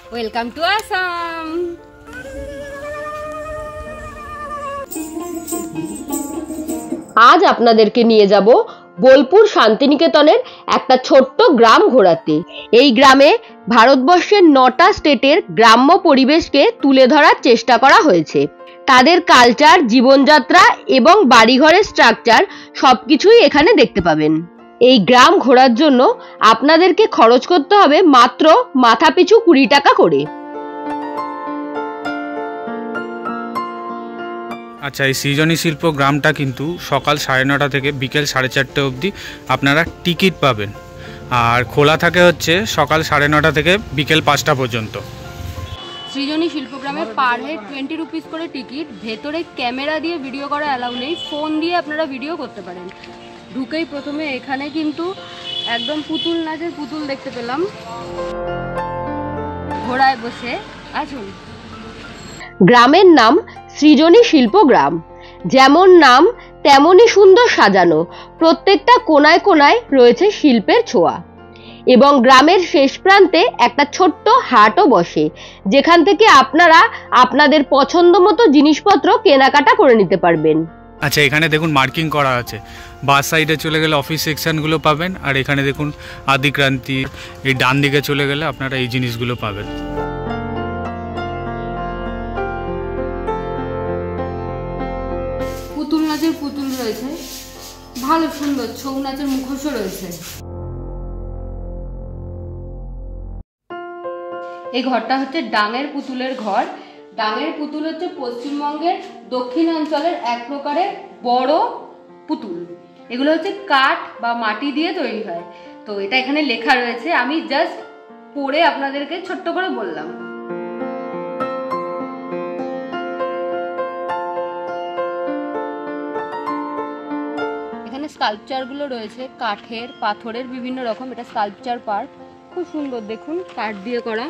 Welcome to Assam. আজ আপনাদেরকে নিয়ে যাব বোলপুর শান্তিনিকেতনের একটা ছোট্ট গ্রাম ঘোরাতে। এই গ্রামে ভারতবর্ষের 9টা স্টেটের গ্রাম্য পরিবেশকে তুলে ধরার চেষ্টা করা হয়েছে। তাদের কালচার, জীবনযাত্রা এবং বাড়িঘরের স্ট্রাকচার সবকিছুই এখানে দেখতে পাবেন। এই গ্রাম ঘোরার জন্য আপনাদেরকে খরচ করতে হবে মাত্র মাথাপিছু 20 টাকা করে। আচ্ছা, এই সৃজনী শিল্প গ্রামটা কিন্তু সকাল 9:30 থেকে বিকেল 4:30 অবধি আপনারা টিকিট পাবেন, আর খোলা থাকে হচ্ছে সকাল 9:30 থেকে বিকেল 5টা পর্যন্ত। সৃজনী শিল্পগ্রামে পার হেড 20 রুপিস করে টিকিট। ভেতরে ক্যামেরা দিয়ে ভিডিও করা অ্যালাউ নেই, ফোন দিয়ে আপনারা ভিডিও করতে পারেন। ঢুকেই প্রথমে এখানে কিন্তু একদম পুতুল নাচের পুতুল দেখতে পেলাম, ঘোড়ায় বসে। আসুন। গ্রামের নাম সৃজনী শিল্প গ্রাম। যেমন নাম তেমনই সুন্দর সাজানো, প্রত্যেকটা কোনায় কোনায় রয়েছে শিল্পের ছোঁয়া। এবং গ্রামের শেষ প্রান্তে একটা ছোট্ট হাটও বসে, যেখান থেকে আপনারা আপনাদের পছন্দ মতো জিনিসপত্র কেনাকাটা করে নিতে পারবেন। আচ্ছা, এখানে দেখুন মার্কিং করা আছে। বাস সাইডে চলে গেলে অফিস সেকশনগুলো পাবেন, আর এখানে দেখুন আদিক্রান্তি, এই ডান দিকে চলে গেলে আপনারা এই জিনিসগুলো পাবেন। পুতুল নাচের পুতুল রয়েছে, ভালো সুন্দর। ছৌ নাচের মুখোশও রয়েছে। এই ঘরটা হচ্ছে ডাঙের পুতুলের ঘর। ডাঙের পুতুল হচ্ছে পশ্চিমবঙ্গের দক্ষিণাঞ্চলের এক প্রকারের বড় পুতুল। এগুলো হচ্ছে কাঠ বা মাটি দিয়ে তৈরি হয়। তো এটা এখানে লেখা রয়েছে, আমি জাস্ট পড়ে আপনাদেরকে ছোট্ট করে বললাম। এখানে স্কাল্পচারগুলো রয়েছে কাঠের, পাথরের, বিভিন্ন রকম। এটা স্কাল্পচার পার্ক, খুব সুন্দর। দেখুন, কাঠ দিয়ে করা।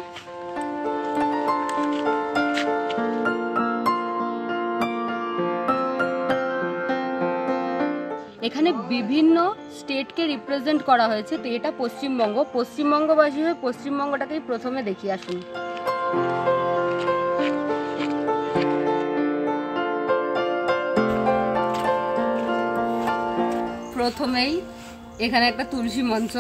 এখানে বিভিন্ন স্টেটকে রিপ্রেজেন্ট করা হয়েছে। তো এটা পশ্চিমবঙ্গ, পশ্চিমবঙ্গবাসী হয়ে পশ্চিমবঙ্গটাকেই প্রথমে দেখি। আসুন। প্রথমেই এখানে একটা তুলসী মঞ্চ।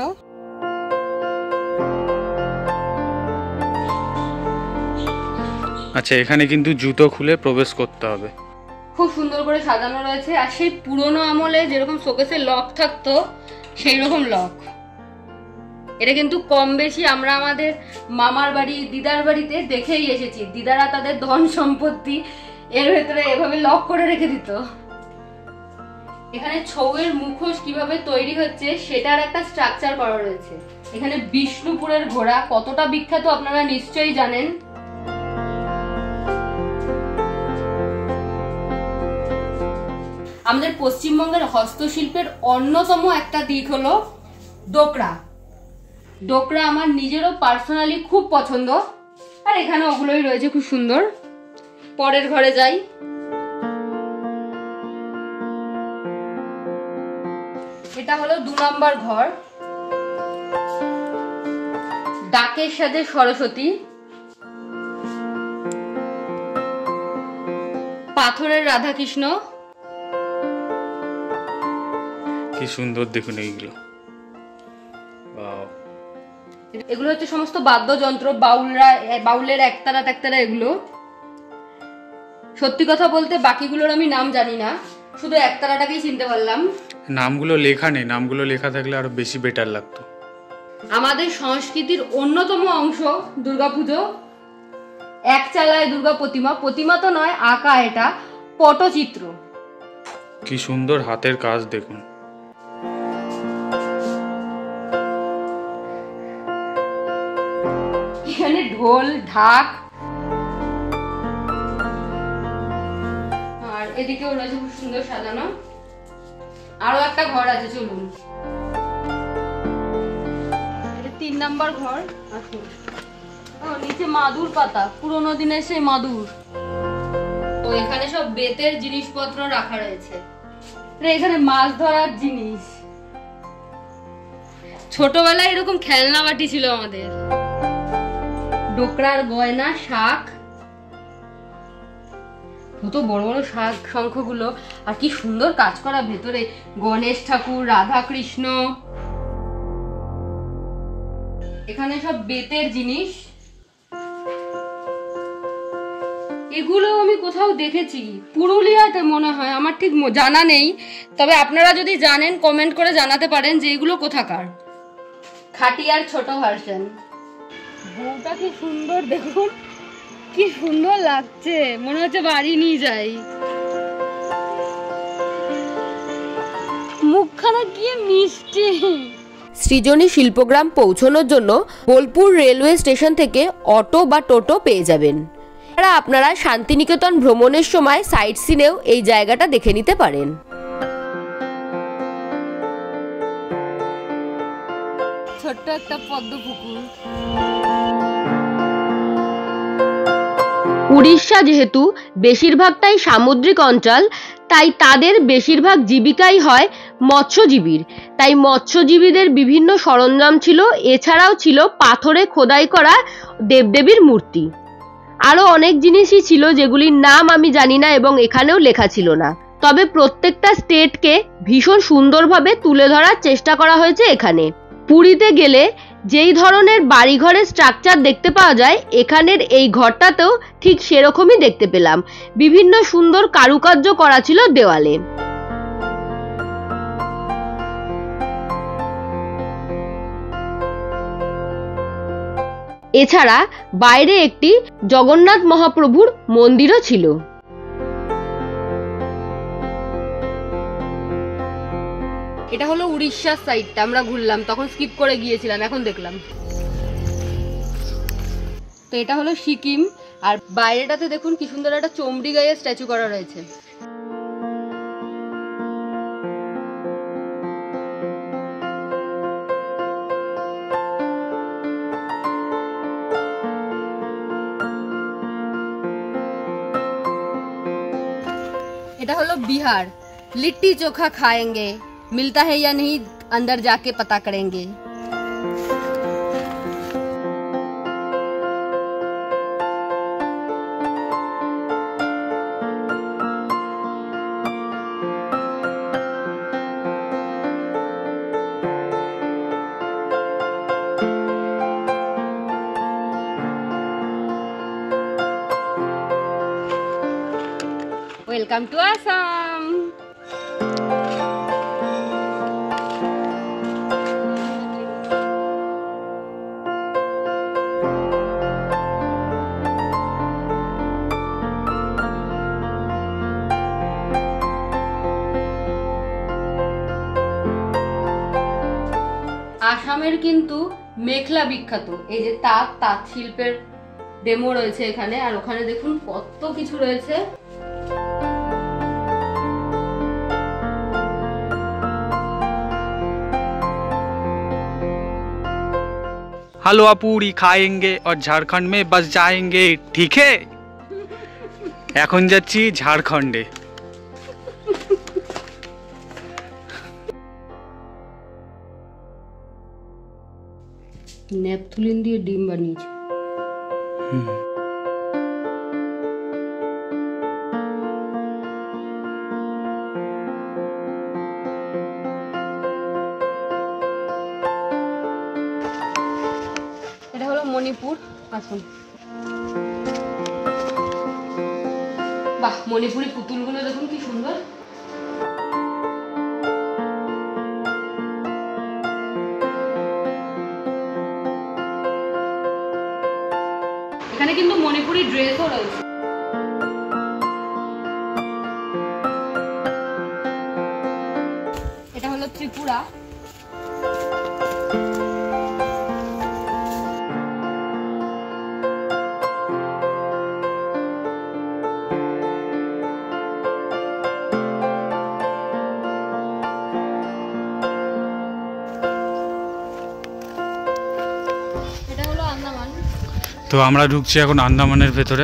আচ্ছা, এখানে কিন্তু জুতো খুলে প্রবেশ করতে হবে। খুব সুন্দর করে সাজানো রয়েছে, আর সেই পুরোনো আমলে যেরকম শোকেসে লক থাকতো সেই রকম লক। এটা কিন্তু কম বেশি আমরা আমাদের মামার বাড়ি, দিদার বাড়িতে দেখেই এসেছি। দিদারা তাদের ধন সম্পত্তি এর ভেতরে এভাবে লক করে রেখে দিত। এখানে ছৌয়ের মুখোশ কিভাবে তৈরি হচ্ছে সেটার একটা স্ট্রাকচার করা রয়েছে। এখানে বিষ্ণুপুরের ঘোড়া কতটা বিখ্যাত আপনারা নিশ্চয়ই জানেন। আমাদের পশ্চিমবঙ্গের হস্তশিল্পের অন্যতম একটা দিক হলো ডোকরা। ডোকরা আমার নিজেরও পার্সোনালি খুব পছন্দ, আর এখানে ওগুলোই রয়েছে খুব সুন্দর। পরের ঘরে যাই। এটা হলো 2 নম্বর ঘর। ডাকের সাথে সরস্বতী, পাথরের রাধাকৃষ্ণ। কি সুন্দর দেখুন এইগুলো। এগুলো হচ্ছে সমস্ত বাদ্যযন্ত্র, বাউলের একতারা টাকতারা এগুলো। সত্যি কথা বলতে বাকিগুলোর আমি নাম জানি না, শুধু একতারাটাকেই চিনতে পারলাম। নামগুলো লেখা নেই, নামগুলো লেখা থাকলে আরো বেশি বেটার লাগতো। আমাদের সংস্কৃতির অন্যতম অংশ দুর্গাপুজো। এক চালায় দুর্গা প্রতিমা, প্রতিমা তো নয়, আঁকা। এটা পটচিত্র। কি সুন্দর হাতের কাজ দেখুন। এখানে ঢোল, ঢাক, আর এদিকেও রয়েছে খুব সুন্দর সাজানো। আরো একটা ঘর আছে, চলুন। এটা 3 নম্বর ঘর। আসুন। নিচে মাদুর পাতা, পুরোনো দিনের সেই মাদুর। তো এখানে সব বেতের জিনিসপত্র রাখা রয়েছে। এখানে মাছ ধরার জিনিস। ছোটবেলায় এরকম খেলনা বাটি ছিল আমাদের। ডোকরার গয়না, শাক, কত বড় বড় শাক শঙ্খগুলো, আর কি সুন্দর কাজ করা ভেতরে, গণেশ ঠাকুর, রাধা কৃষ্ণ, এখানে সব বেতের জিনিস। এগুলো আমি কোথাও দেখেছি, পুরুলিয়াতে মনে হয়, আমার ঠিক জানা নেই, তবে আপনারা যদি জানেন কমেন্ট করে জানাতে পারেন যে এগুলো কোথাকার। খাটিয়ার ছোট ভার্সন। বউটা কি সুন্দর, দেখুন কি সুন্দর লাগছে, মনে হচ্ছে বাড়ি নিয়ে যাই। মুখখানা কি মিষ্টি। সৃজনী শিল্পগ্রাম পৌঁছানোর জন্য বোলপুর রেলওয়ে স্টেশন থেকে অটো বা টোটো পেয়ে যাবেন। আপনারা শান্তিনিকেতন ভ্রমণের সময় সাইট সিনেও এই জায়গাটা দেখে নিতে পারেন। ছোট্ট একটা পদ্ম পুকুর। উড়িষ্যা যেহেতু বেশিরভাগটাই সামুদ্রিক অঞ্চল, তাই তাদের বেশিরভাগ জীবিকাই হয় মৎস্যজীবীর। তাই মৎস্যজীবীদের বিভিন্ন সরঞ্জাম ছিল, এছাড়াও ছিল পাথরে খোদাই করা দেবদেবীর মূর্তি। আরও অনেক জিনিসই ছিল যেগুলির নাম আমি জানি না এবং এখানেও লেখা ছিল না, তবে প্রত্যেকটা স্টেটকে ভীষণ সুন্দরভাবে তুলে ধরার চেষ্টা করা হয়েছে এখানে। পুরীতে গেলে যেই ধরনের বাড়িঘরের স্ট্রাকচার দেখতে পাওয়া যায়, এখানের এই ঘরটাতেও ঠিক সেরকমই দেখতে পেলাম। বিভিন্ন সুন্দর কারুকার্য করা ছিল দেওয়ালে। এছাড়া বাইরে একটি জগন্নাথ মহাপ্রভুর মন্দিরও ছিল। এটা হলো উড়িষ্যার সাইডটা, আমরা ঘুরলাম, তখন স্কিপ করে গিয়েছিলাম, এখন দেখলাম। তো এটা হলো সিকিম, আর বাইরেটাতে দেখুন কি সুন্দর একটা চমড়ি গায়ে স্ট্যাচু করা রয়েছে। এটা হলো বিহার। लिट्टी चोखा खाएंगे, मिलता है या नहीं अंदर जाके पता करेंगे। Welcome to Assam. আসামের কিন্তু মেখলা বিখ্যাত, এই যে তাঁত শিল্পের ডেমো রয়েছে এখানে, আর ওখানে দেখুন কত কিছু রয়েছে। हलवा पूरी खाएंगे और झारखंड में बस जाएंगे, ठीक है? এখন যাচ্ছি ঝাড়খণ্ডে। নেপথুলিন দিয়ে ডিম বানিয়েছে। এটা হলো মণিপুর। আসুন, বাহ, মণিপুরি পুতুলগুলো দেখুন কি সুন্দর। এখানে কিন্তু মণিপুরি ড্রেসও রয়েছে। এটা হলো ত্রিপুরা। এটা হলো আন্দামান। তো আমরা ঢুকছি এখন আন্দামানের ভেতরে।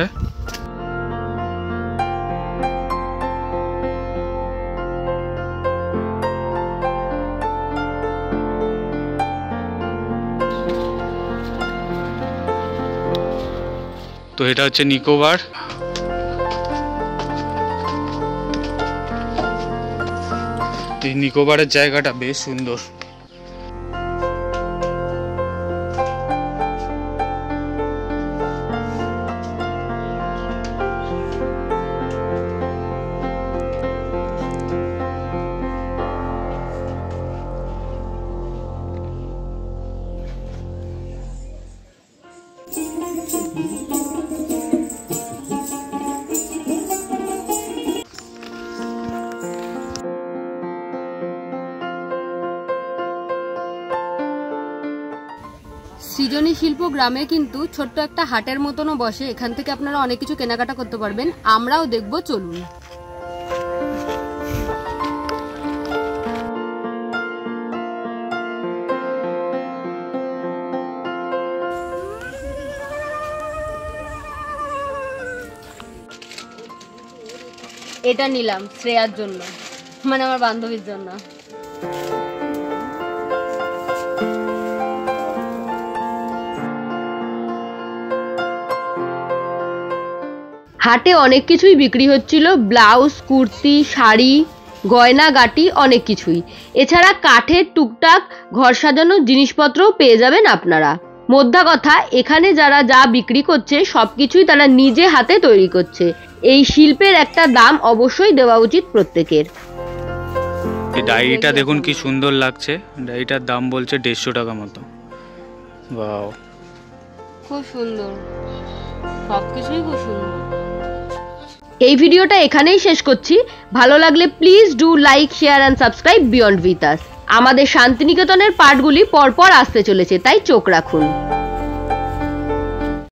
তো এটা হচ্ছে নিকোবর। এই নিকোবরের জায়গাটা বেশ সুন্দর। সৃজনী শিল্প গ্রামে কিন্তু ছোট্ট একটা হাটের মতনও বসে, এখান থেকে আপনারা অনেক কিছু কেনাকাটা করতে পারবেন, আমরাও দেখবো, চলুন। এটা নিলাম শ্রেয়ার জন্য, মানে আমার বান্ধবীর জন্য। হাটে অনেক কিছুই বিক্রি হচ্ছিল, ব্লাউজ, কুর্তি, শাড়ি, গয়না গাটি, অনেক কিছুই। এছাড়া কাঠের টুকটাক ঘর সাজানোর জিনিসপত্রও পেয়ে যাবেন আপনারা। মোদ্দা কথা, এখানে যারা যা বিক্রি করছে সবকিছুই তারা নিজে হাতে তৈরি করছে। এই শিল্পের একটা দাম অবশ্যই দেওয়া উচিত প্রত্যেকের। এই ডায়েরিটা দেখুন কি সুন্দর লাগছে, ডায়েরিটার দাম বলছে 150 টাকা মতো। ওয়াও, খুব সুন্দর, সবকিছুই খুব সুন্দর। এই ভিডিওটা এখানেই শেষ করছি। ভালো লাগলে please do like, share and subscribe beyond with us. আমাদের শান্তিনিকেতনের পার্টগুলি পরপর আসতে চলেছে, তাই চোখ রাখুন।